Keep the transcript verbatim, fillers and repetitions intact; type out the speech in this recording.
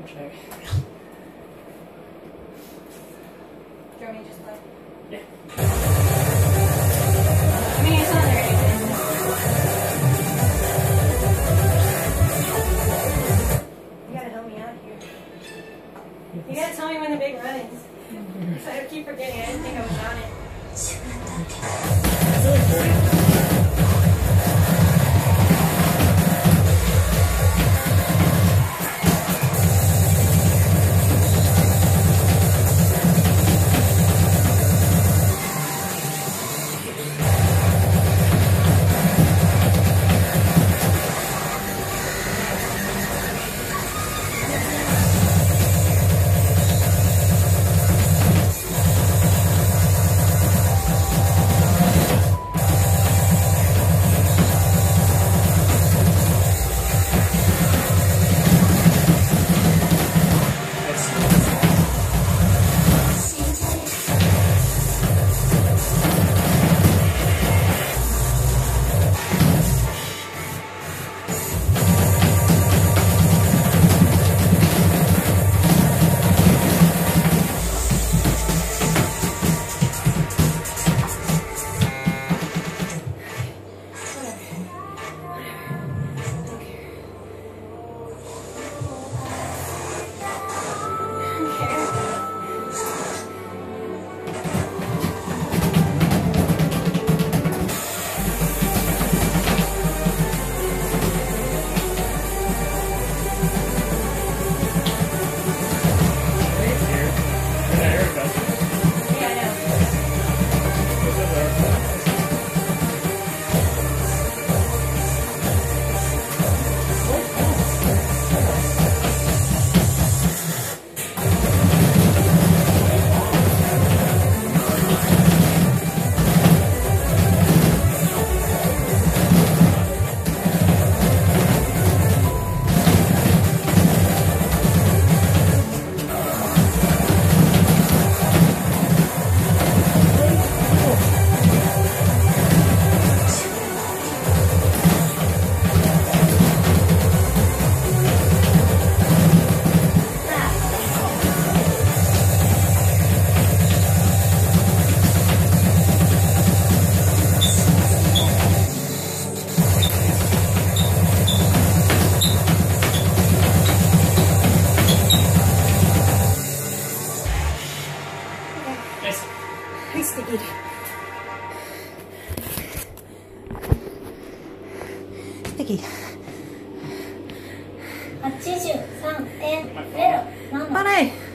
check. Do you want me to just play? Yeah. I mean, it's not there anything. You gotta help me out here. You gotta tell me when the big run is. So I keep forgetting. I didn't think I was on it. It's really forty. Nice sticky. Sticky. はちじゅうさんてんゼロなな。 バレー